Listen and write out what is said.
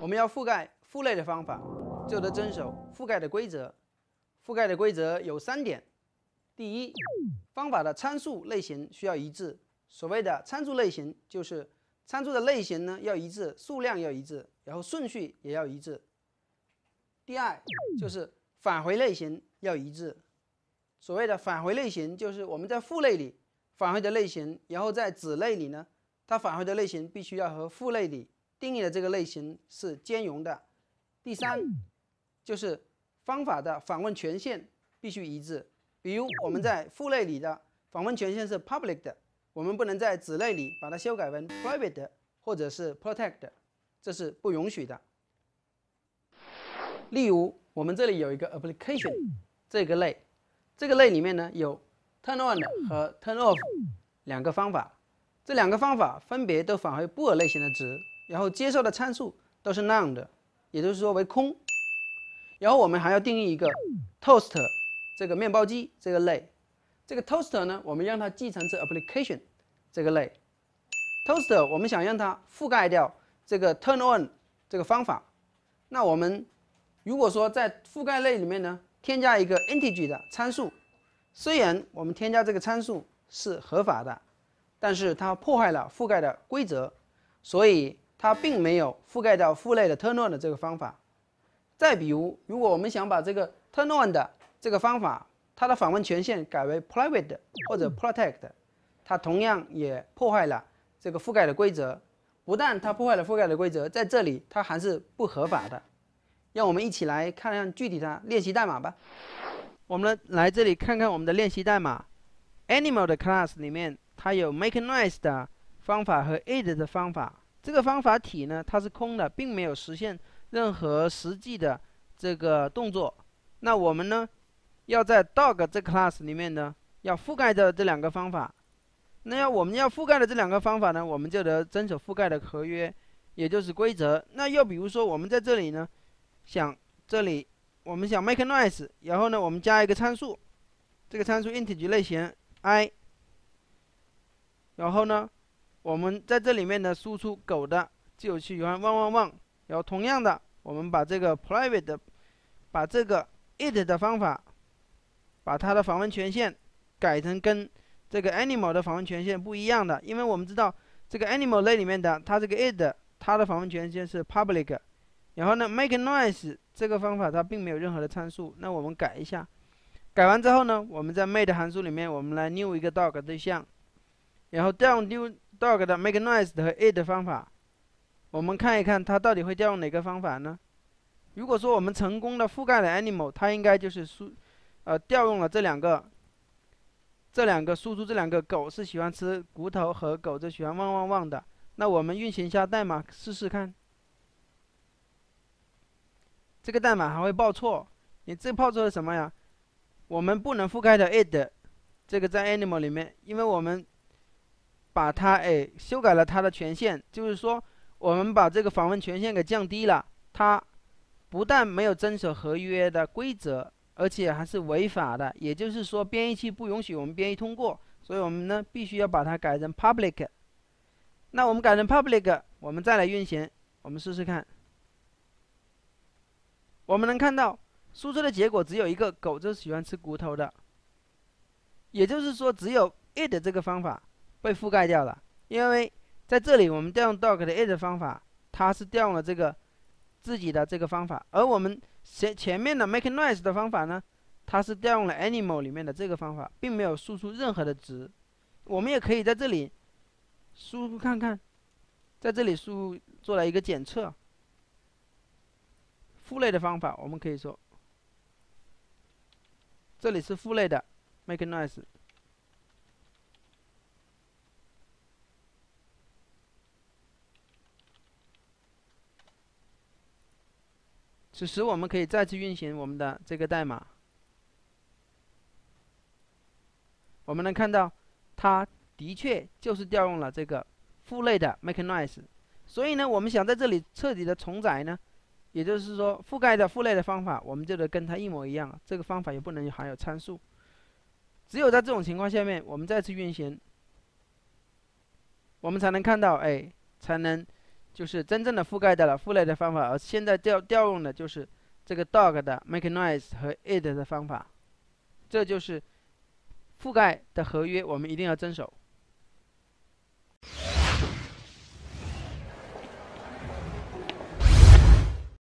们要覆盖父类的方法，就得遵守覆盖的规则。覆盖的规则有3点：第一，方法的参数类型需要一致。所谓的参数类型，就是参数的类型呢要一致，数量要一致，然后顺序也要一致。第二，就是返回类型要一致。所谓的返回类型，就是我们在父类里返回的类型，然后在子类里呢，它返回的类型必须要和父类里定义的这个类型是兼容的。第三，就是方法的访问权限必须一致。比如我们在父类里的访问权限是 public 的，我们不能在子类里把它修改为 private 的或者是 protect 的，这是不允许的。例如，我们这里有一个 application 这个类，这个类里面呢有 turn on 和 turn off 2个方法，这2个方法分别都返回布尔类型的值，然后接受的参数都是 none 的，也就是说为空。然后我们还要定义一个 toaster 这个面包机这个类，这个 toaster 呢，我们让它继承至 application 这个类。toaster 我们想让它覆盖掉这个 turn on 这个方法，那我们如果说在覆盖类里面呢，添加一个 integer 的参数，虽然我们添加这个参数是合法的，但是它破坏了覆盖的规则，所以它并没有覆盖到父类的 turn on 的这个方法。再比如，如果我们想把这个 turn on 的这个方法，它的访问权限改为 private 或者 protect， 它同样也破坏了这个覆盖的规则。不但它破坏了覆盖的规则，在这里它还是不合法的。让我们一起来看看具体的练习代码吧。我们来这里看看我们的练习代码。Animal 的 class 里面，它有 make noise 的方法和 id 的方法。这个方法体呢，它是空的，并没有实现任何实际的这个动作。那我们呢，要在 dog 这 class 里面呢，要覆盖的这2个方法。那我们要覆盖的这2个方法呢，我们就得遵守覆盖的合约，也就是规则。那又比如说，我们在这里呢，我们想 make noise， 然后呢，我们加一个参数，这个参数 integer 类型 i， 然后呢，我们在这里面呢输出狗的就喜欢汪汪汪，然后同样的，我们把这个 private 的，把这个 it 的方法，把它的访问权限改成跟这个 animal 的访问权限不一样的，因为我们知道这个 animal 类里面的它这个 it 它的访问权限是 public。然后呢 ，make noise 这个方法它并没有任何的参数，那我们改一下。改完之后呢，我们在 made 函数里面，我们来 new 一个 dog 对象，然后调用 new dog 的 make noise 和 it 的方法。我们看一看它到底会调用哪个方法呢？如果说我们成功的覆盖了 animal， 它应该就是调用了这两个输出这2个狗是喜欢吃骨头和狗是喜欢汪汪汪的。那我们运行一下代码试试看。这个代码还会报错，你这报错是什么呀？我们不能覆盖的 it 这个在 animal 里面，因为我们把它修改了它的权限，就是说我们把这个访问权限给降低了，它不但没有遵守合约的规则，而且还是违法的。也就是说，编译器不允许我们编译通过，所以我们呢必须要把它改成 public。那我们改成 public， 我们再来运行，我们试试看。我们能看到输出的结果只有一个狗就是喜欢吃骨头的，也就是说只有 it 这个方法被覆盖掉了。因为在这里我们调用 dog 的 it 方法，它是调用了这个自己的这个方法，而我们前面的 make noise 的方法呢，它是调用了 animal 里面的这个方法，并没有输出任何的值。我们也可以在这里输入看看，在这里做了一个检测。父类的方法，我们可以说，这里是父类的 make noise。此时我们可以再次运行我们的这个代码，我们能看到，它的确就是调用了这个父类的 make noise。所以呢，我们想在这里彻底的重载呢，也就是说，覆盖的父类的方法，我们就得跟它一模一样。这个方法也不能含有参数。只有在这种情况下面，我们再次运行，我们才能看到，才能就是真正的覆盖到了父类的方法，而现在调用的就是这个 dog 的 make noise 和 it 的方法，这就是覆盖的合约，我们一定要遵守。